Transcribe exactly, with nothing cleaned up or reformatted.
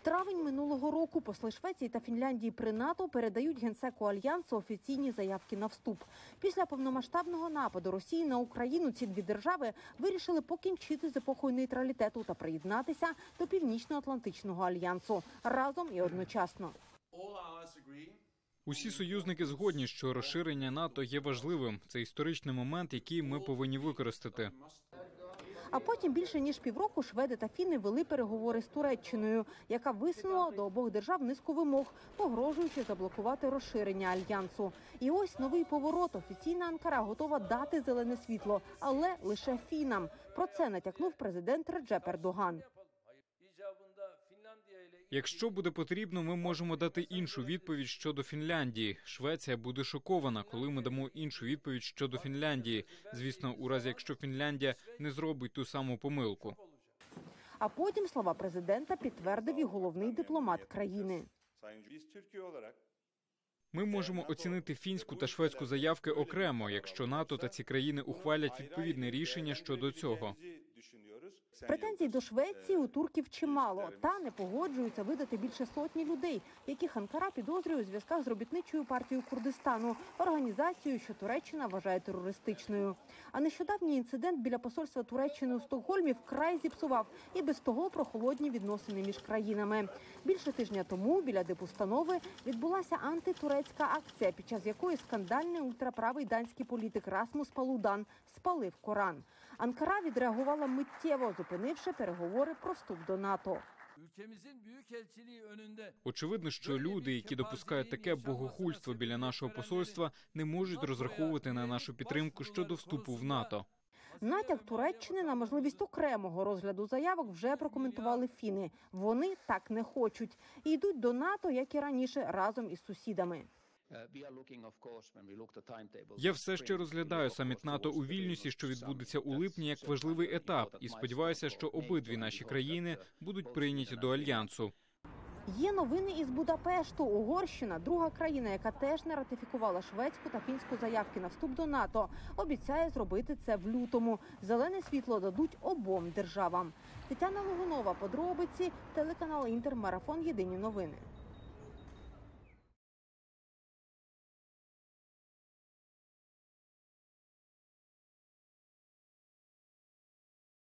Травень минулого року посли Швеції та Фінляндії при НАТО передають генсеку Альянсу офіційні заявки на вступ. Після повномасштабного нападу Росії на Україну ці дві держави вирішили покінчити з епохою нейтралітету та приєднатися до Північно-Атлантичного альянсу разом і одночасно. Усі союзники згодні, що розширення НАТО є важливим. Це історичний момент, який ми повинні використати. А потім більше ніж півроку шведи та фіни вели переговори з Туреччиною, яка висунула до обох держав низку вимог, погрожуючи заблокувати розширення альянсу. І ось новий поворот. Офіційна Анкара готова дати зелене світло, але лише фінам. Про це натякнув президент Реджеп Ердоган. Якщо буде потрібно, ми можемо дати іншу відповідь щодо Фінляндії. Швеція буде шокована, коли ми дамо іншу відповідь щодо Фінляндії. Звісно, у разі, якщо Фінляндія не зробить ту саму помилку. А потім слова президента підтвердив і головний дипломат країни. Ми можемо оцінити фінську та шведську заявки окремо, якщо НАТО та ці країни ухвалять відповідне рішення щодо цього. Претензій до Швеції у турків чимало, та не погоджуються видати більше сотні людей, яких Анкара підозрює у зв'язках з робітничою партією Курдистану, організацією, що Туреччина вважає терористичною. А нещодавній інцидент біля посольства Туреччини у Стокгольмі вкрай зіпсував і без того прохолодні відносини між країнами. Більше тижня тому біля дипустанови відбулася антитурецька акція, під час якої скандальний ультраправий данський політик Расмус Палудан спалив Коран. Анкара відреагувала миттєво, зупинивши переговори про вступ до НАТО. Очевидно, що люди, які допускають таке богохульство біля нашого посольства, не можуть розраховувати на нашу підтримку щодо вступу в НАТО. Натяк Туреччини на можливість окремого розгляду заявок вже прокоментували фіни. Вони так не хочуть. І йдуть до НАТО, як і раніше, разом із сусідами. Я все ще розглядаю саміт НАТО у Вільнюсі, що відбудеться у липні, як важливий етап. І сподіваюся, що обидві наші країни будуть прийняті до Альянсу. Є новини із Будапешту. Угорщина, друга країна, яка теж не ратифікувала шведську та фінську заявки на вступ до НАТО, обіцяє зробити це в лютому. Зелене світло дадуть обом державам. Тетяна Логунова, подробиці, телеканал Інтер, марафон «Єдині новини».